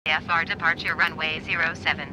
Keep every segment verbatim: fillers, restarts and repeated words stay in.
F R departure runway zero seven.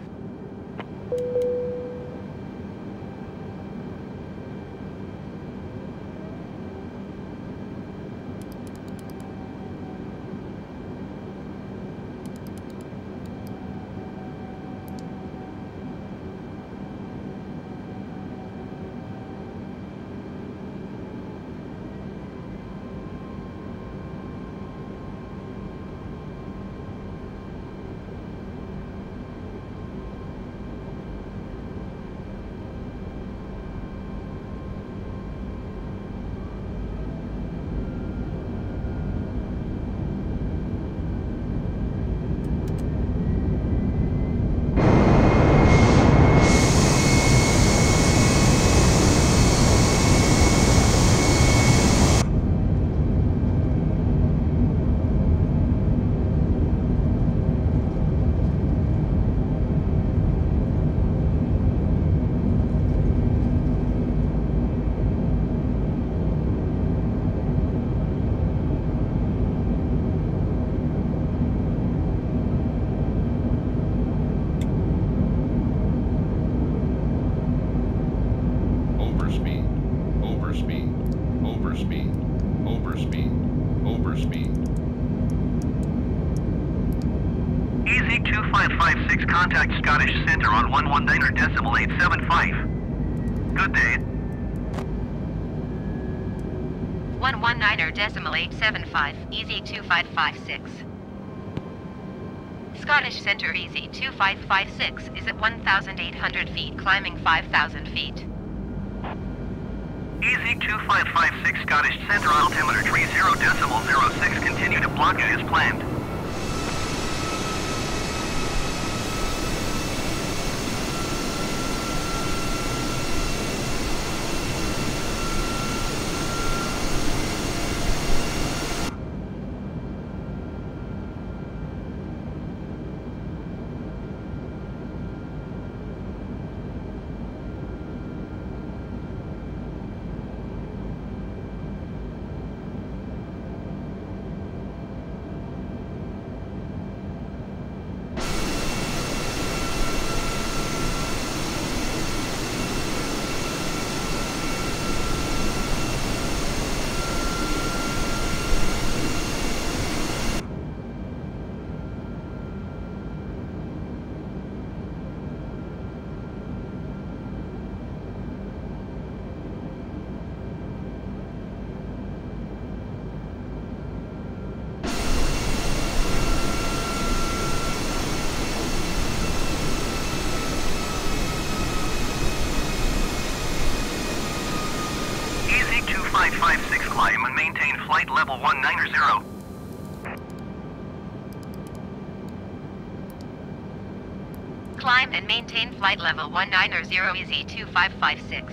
Contact Scottish Centre on one one niner decimal eight seven five. Good day. one one niner decimal eight seven five, easy two five five six. Scottish Centre easy two five five six is at one thousand eight hundred feet, climbing five thousand feet. Easy two five five six Scottish Centre, altimeter three zero decimal zero six, continue to block it as planned. five five six climb and maintain flight level one niner zero. Climb and maintain flight level one niner zero, easy two five five six.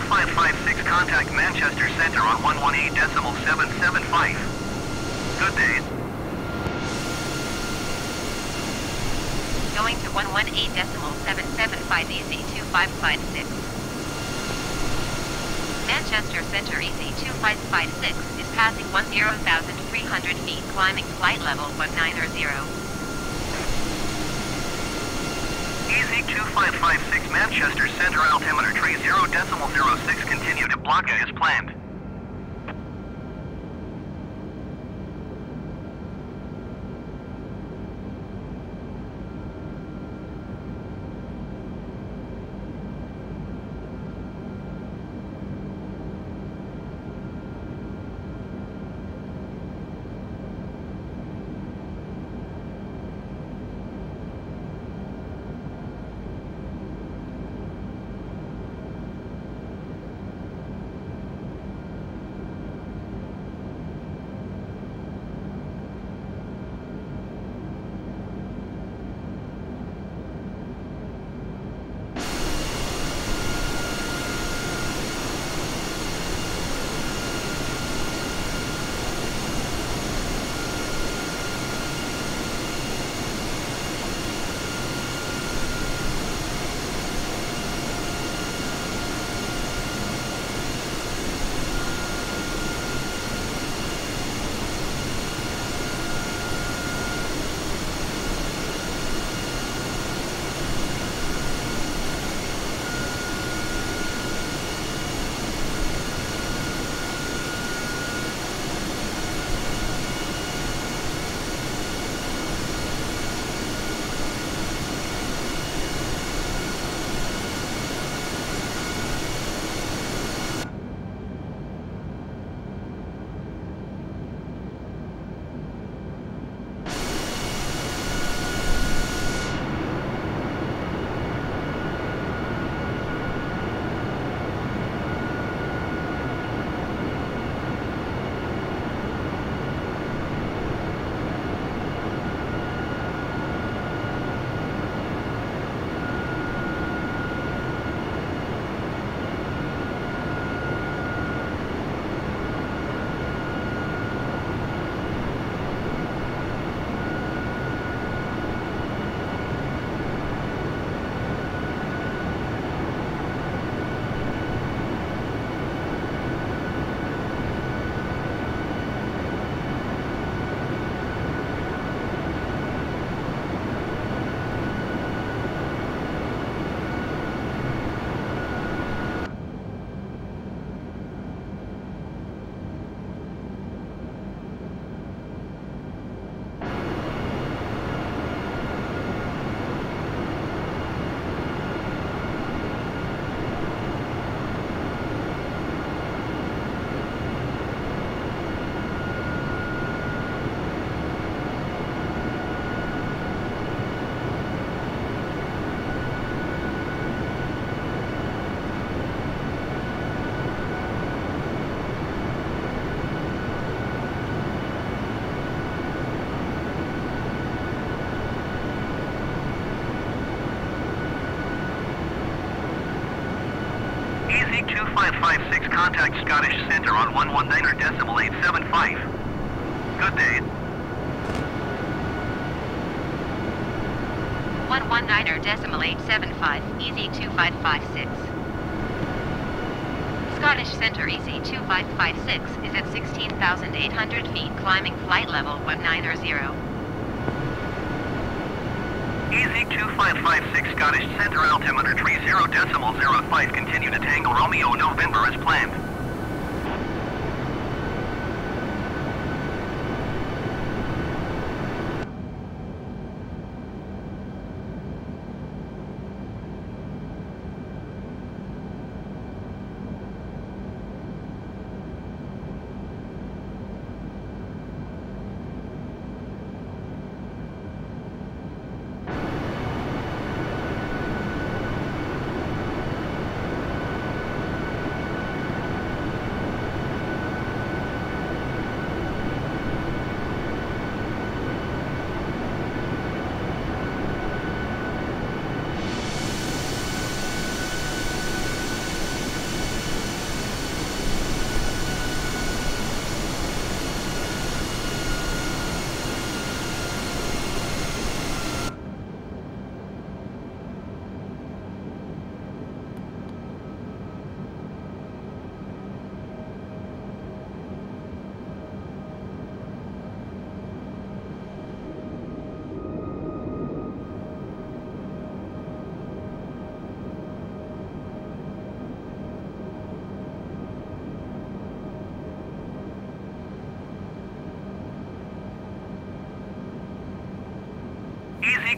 five five six, contact Manchester Center on one one eight decimal seven seven five. Good day. Going to one one eight decimal seven seven five E Z two five five six. Manchester Center E Z two five five six is passing one thousand three hundred feet, climbing flight level one nine zero. E Z two five five six, Manchester Center, altimeter tree zero decimal zero six, continue to block it as planned. two five five six, contact Scottish Center on one one nine decimal eight seven five. Good day. one one nine decimal eight seven five, E Z two five five six. Scottish Center E Z two five five six is at sixteen thousand eight hundred feet, climbing flight level one nine zero. E Z two five five six, Scottish Center, altimeter tree zero decimal zero five, continue to Tango Romeo November as planned.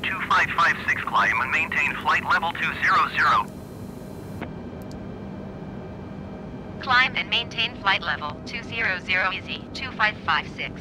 two five five six, climb and maintain flight level two zero zero. Climb and maintain flight level two zero zero, easy two five five six.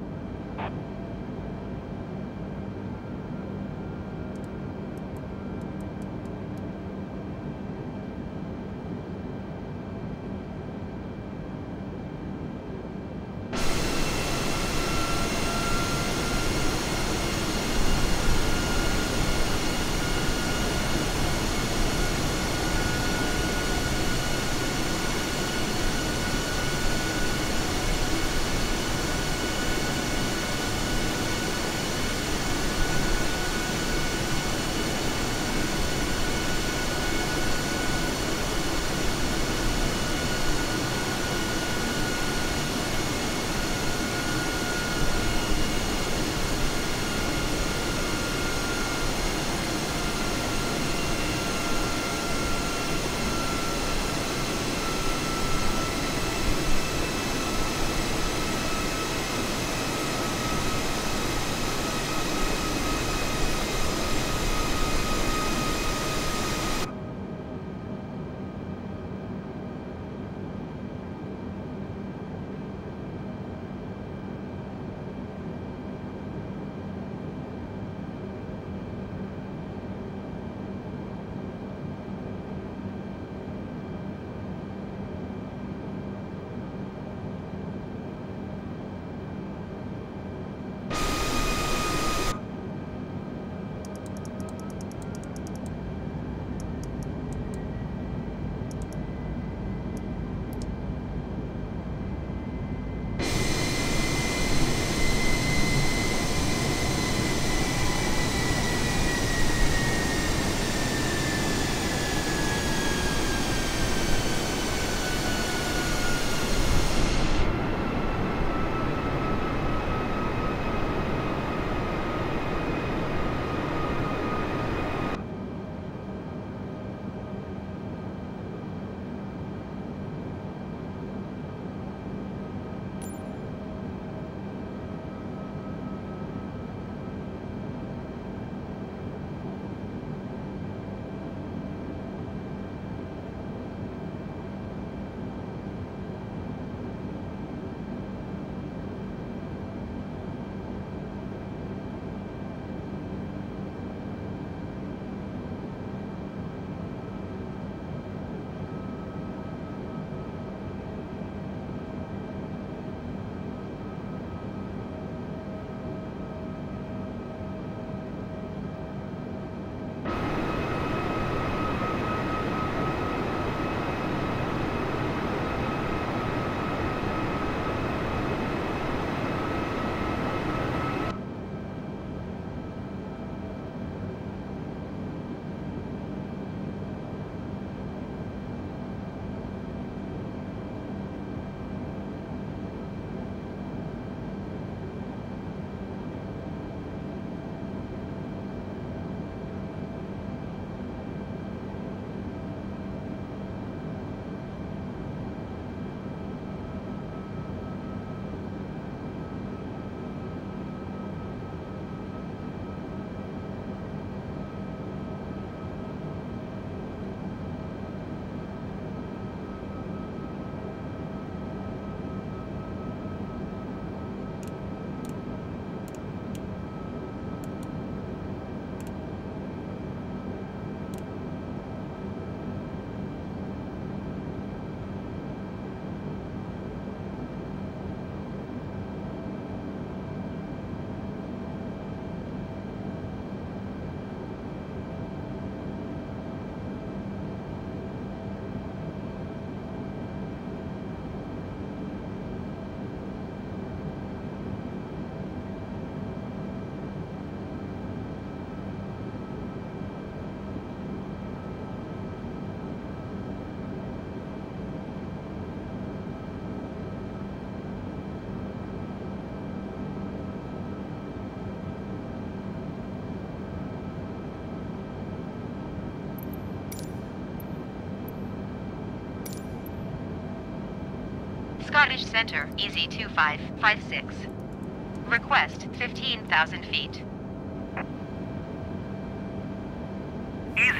Scottish Centre, easy two five five six. Request fifteen thousand feet.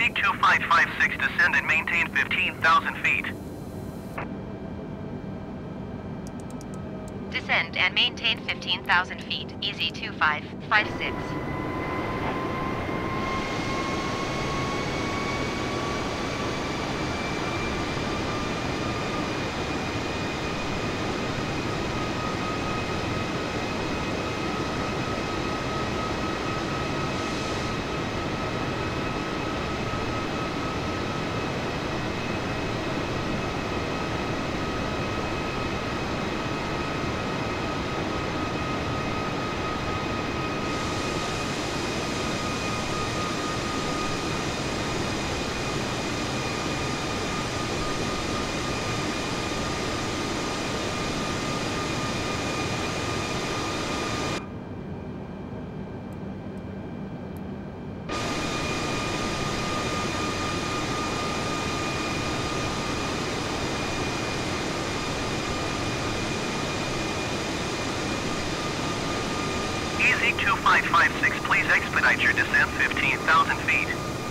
Z two five five six, descend and maintain fifteen thousand feet. Descend and maintain fifteen thousand feet, E Z two five five six. E Z two five five six, please expedite your descent fifteen thousand feet.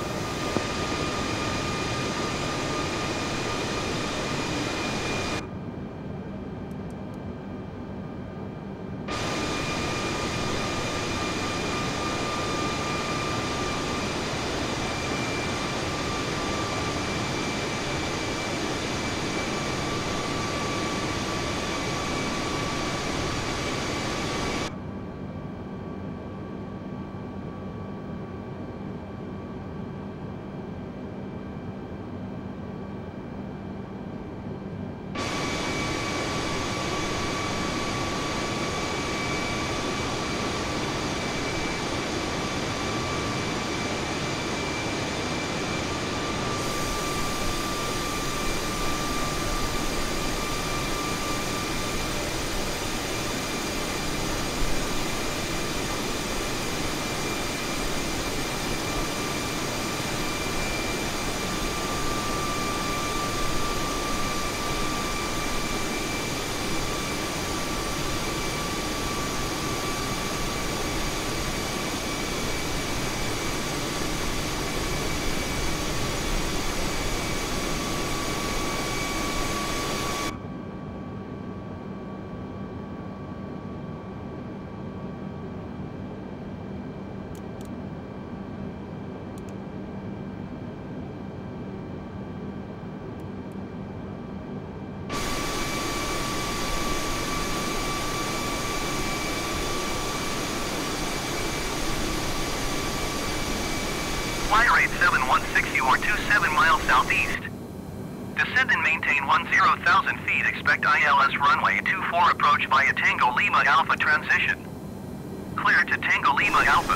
Fly rate seven one six, you are two seven miles southeast. Descend and maintain ten thousand feet, expect I L S runway two four approach via Tango Lima Alpha transition. Clear to Tango Lima Alpha.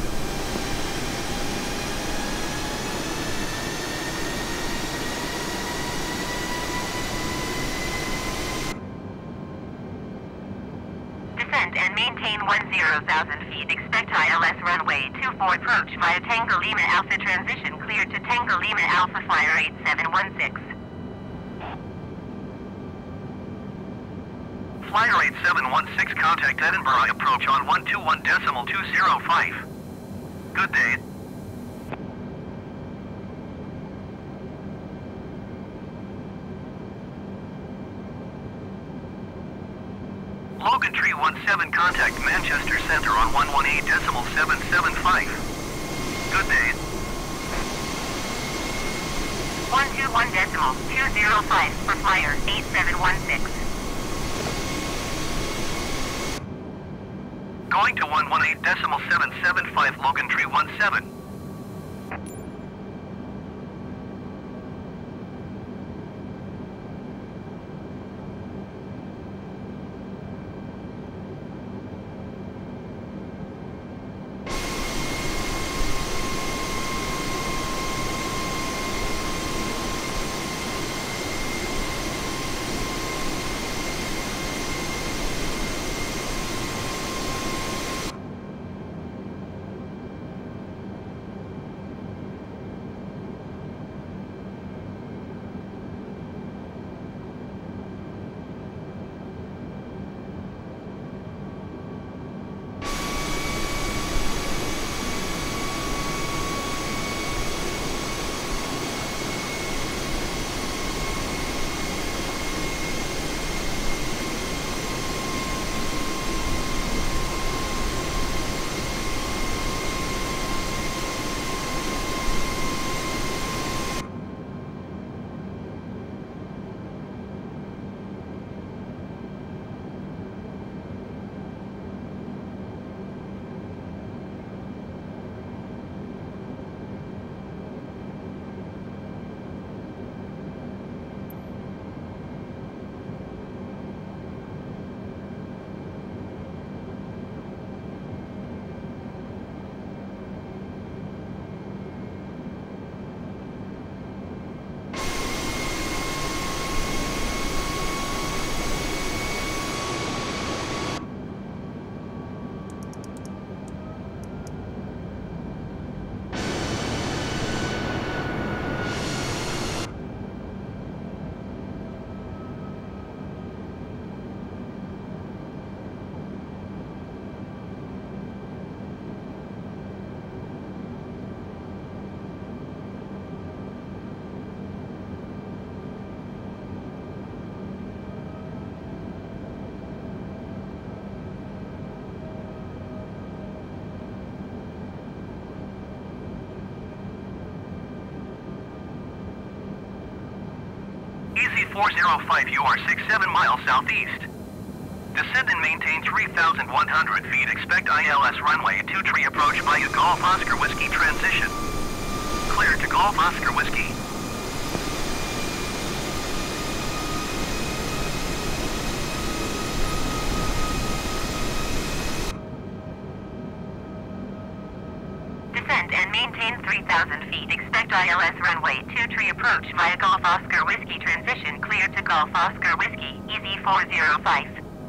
Descend and maintain ten thousand feet. Expect I L S runway two four approach via Tango Lima Alpha transition. Clear to Tango Lima Alpha, flyer rate seven one six. Flyer rate seven one six, contact Edinburgh, approach on one two one decimal two zero five. Good day. Logan Tree one seven, contact Manchester Center on one one eight decimal seven seven five. Good day. one two one decimal two zero five for flyer eight seven one six. Going to one one eight decimal seven seven five, Logan Tree one seven. Z four zero five, you are six seven miles southeast. Descend and maintain three thousand one hundred feet. Expect I L S runway two three approach via Golf Oscar Whiskey transition. Clear to Golf Oscar Whiskey. Descend and maintain three thousand feet. Expect I L S runway two three approach via Golf Oscar Whiskey transition. Clear to Golf Oscar Whiskey, E Z four zero five.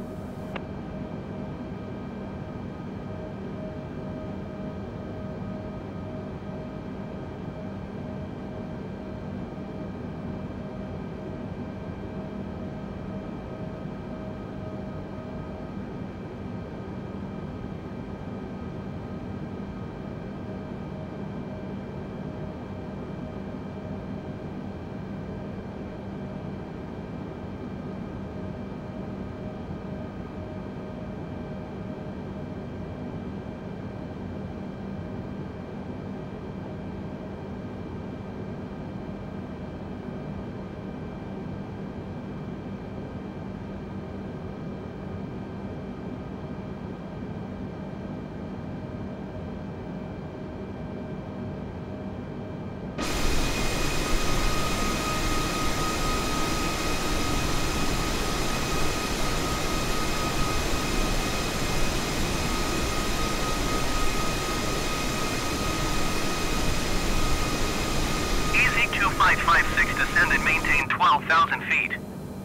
five five six, descend and maintain twelve thousand feet.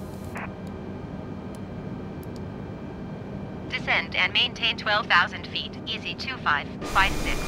Descend and maintain twelve thousand feet, E Z two five five six.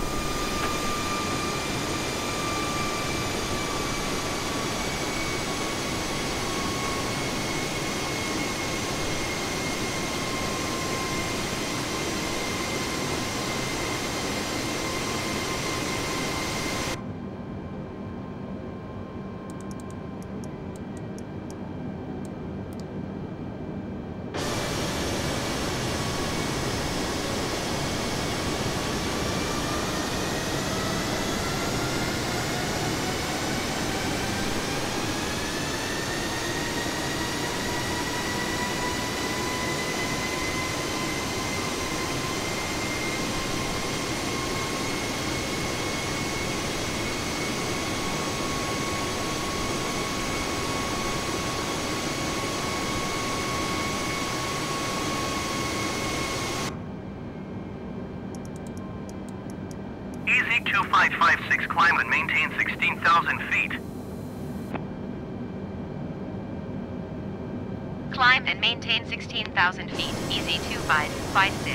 E Z two five five six, climb and maintain sixteen thousand feet. Climb and maintain sixteen thousand feet, E Z two five five six.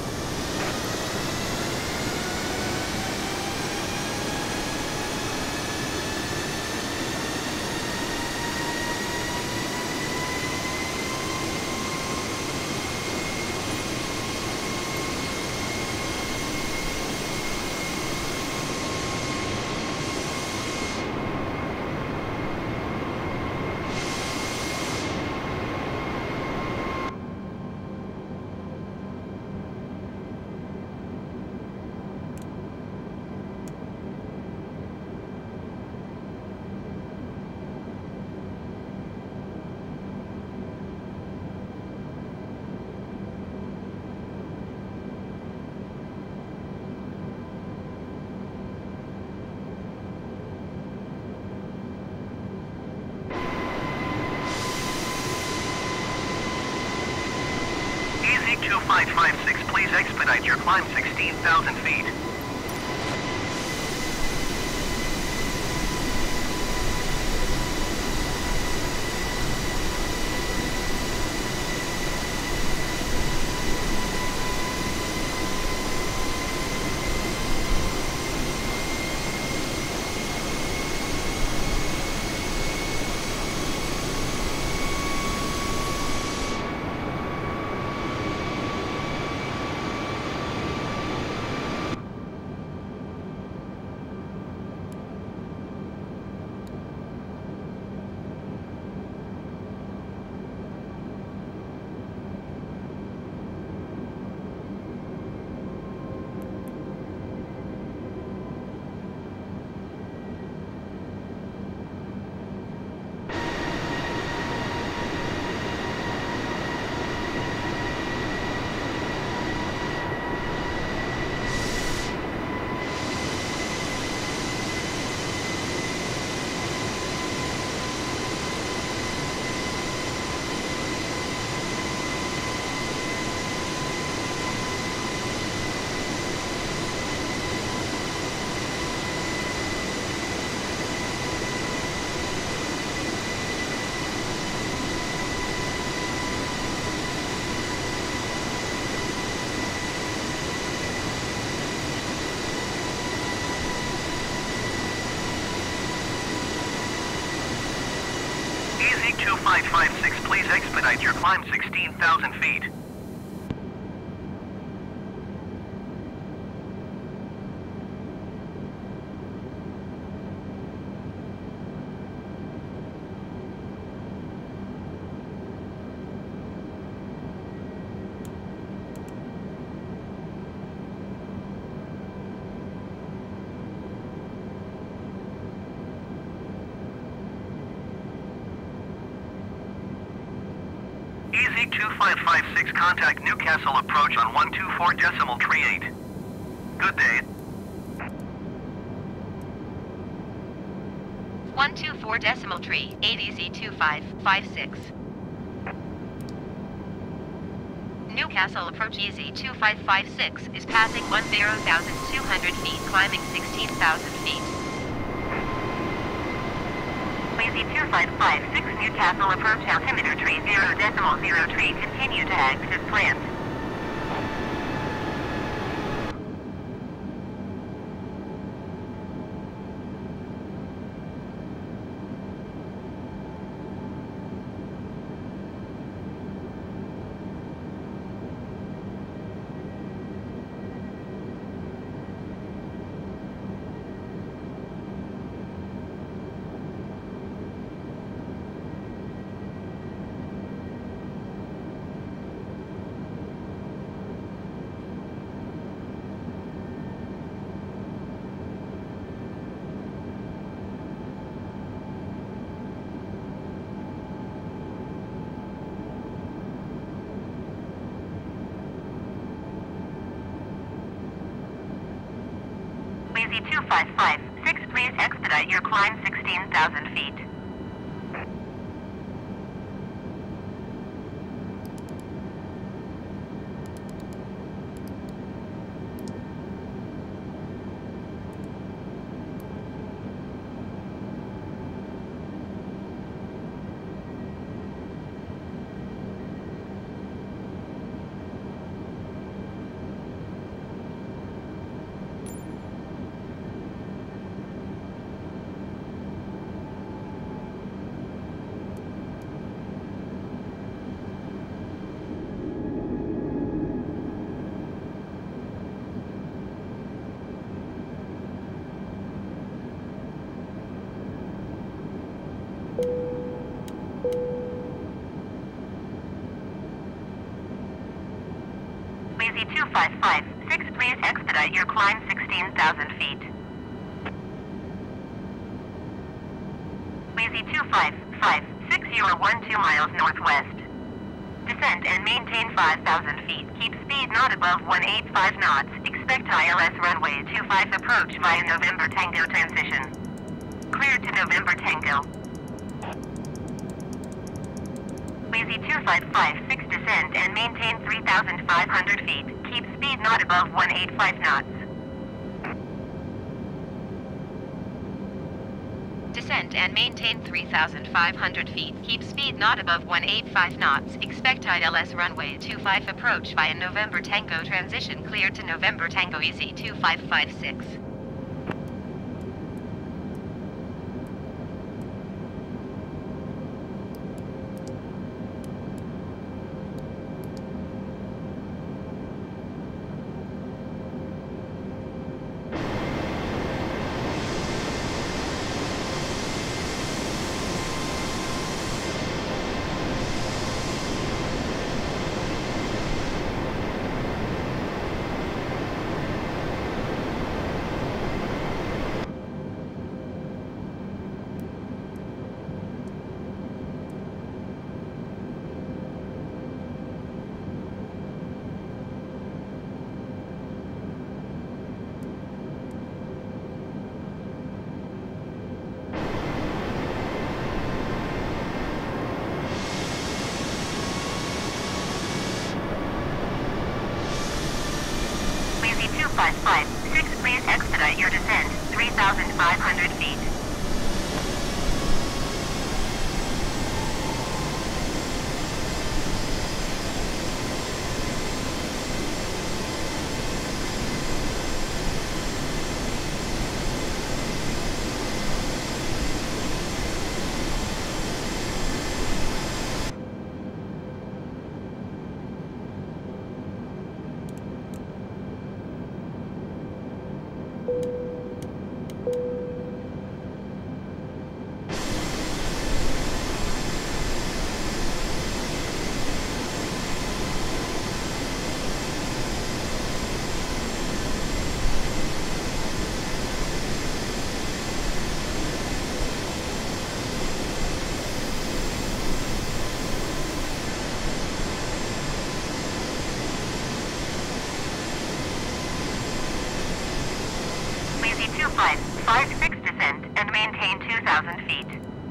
two five five six, please expedite your climb sixteen thousand feet. two five five six, please expedite your climb sixteen thousand feet. E Z two five five six, contact Newcastle approach on one two four decimal tree eight. Good day. one two four decimal tree eight E Z two five five six. Newcastle approach E Z two five five six is passing ten thousand two hundred feet, climbing sixteen thousand feet. E Z two five five six, Newcastle approach altimeter tree zero decimal zero tree, continue to act as planned. E Z two five five six, please expedite your climb sixteen thousand feet. E Z two five five six, please expedite your climb sixteen thousand feet. E Z two five five six, you are twelve miles northwest. Descend and maintain five thousand feet. Keep speed not above one eighty-five knots. Expect I L S runway two five approach via November Tango transition. Clear to November Tango. E Z two five five six, descend and maintain three thousand five hundred feet. Keep speed not above one eighty-five knots. Descend and maintain three thousand five hundred feet. Keep speed not above one eighty-five knots. Expect I L S runway two five approach via November Tango transition. Clear to November Tango E Z two five five six. maintain two thousand feet.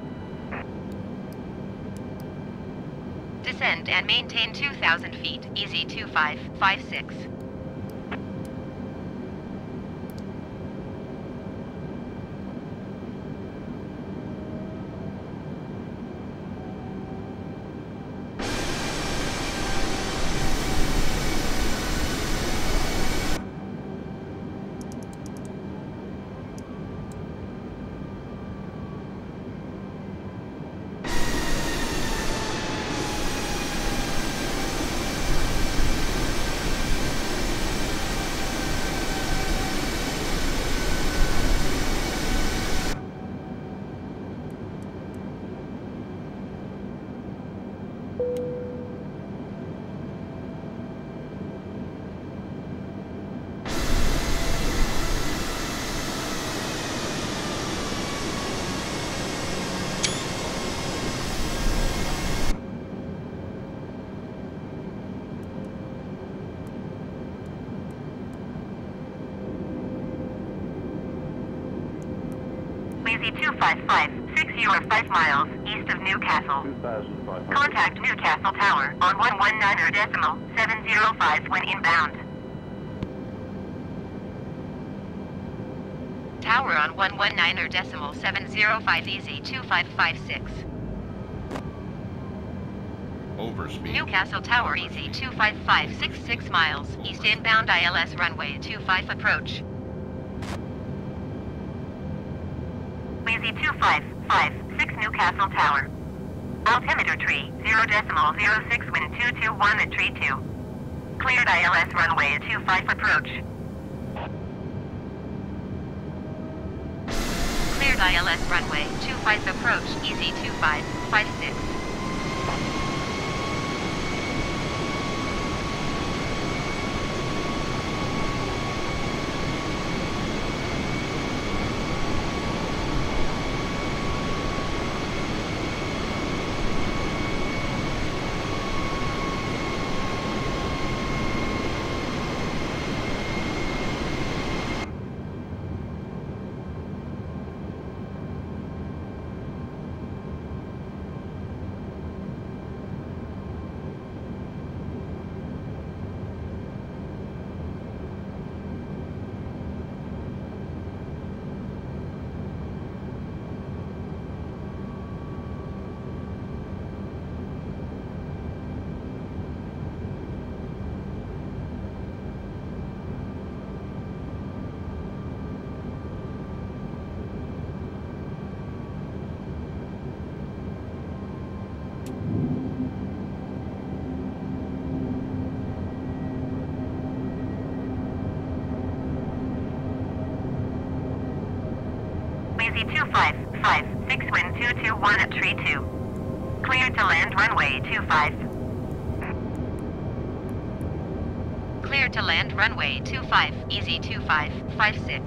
Descend and maintain two thousand feet, easy two five five six. Wheezy two five five, six zero five miles east of Newcastle. Contact Newcastle Tower on one one nine or decimal seven zero five when inbound. Tower on one one nine or decimal seven zero five, easy two five five six. Overspeed. Newcastle Tower, easy two five five six six miles east inbound I L S runway two five approach. Wheezy two five five six Newcastle Tower. Altimeter tree zero decimal zero six wind two two one at tree two. Cleared I L S runway two five approach. Cleared I L S runway two five approach, easy two five five six. Wheezy two five five six wind two two one at tree two. Cleared to land runway two five. Cleared to land runway two five, easy two five five six.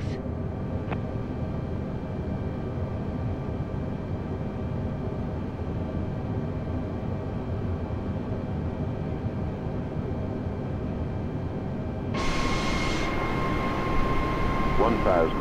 one thousand.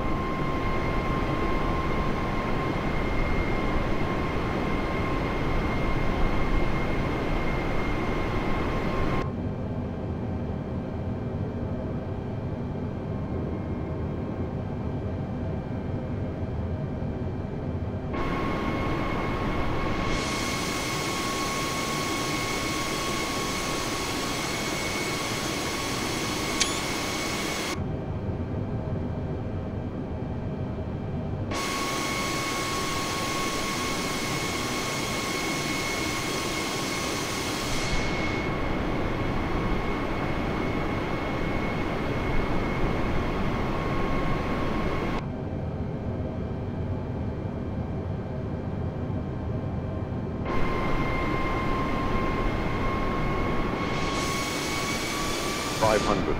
five hundred.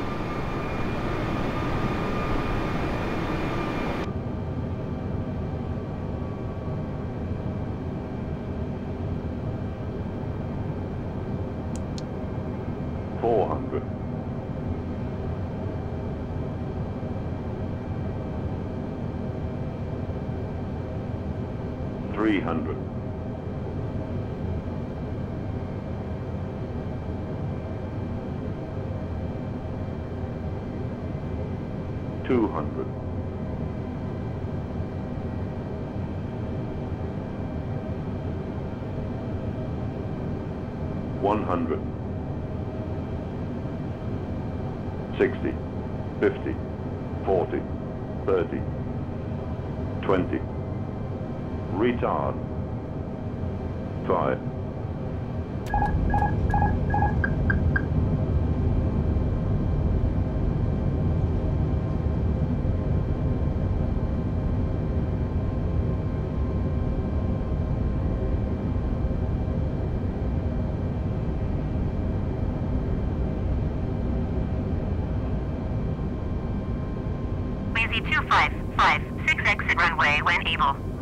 four hundred. three hundred. Two hundred. One hundred. Sixty. Fifty. Forty. Thirty. Twenty. Retard. Five. Lazy two five five six exit runway when able.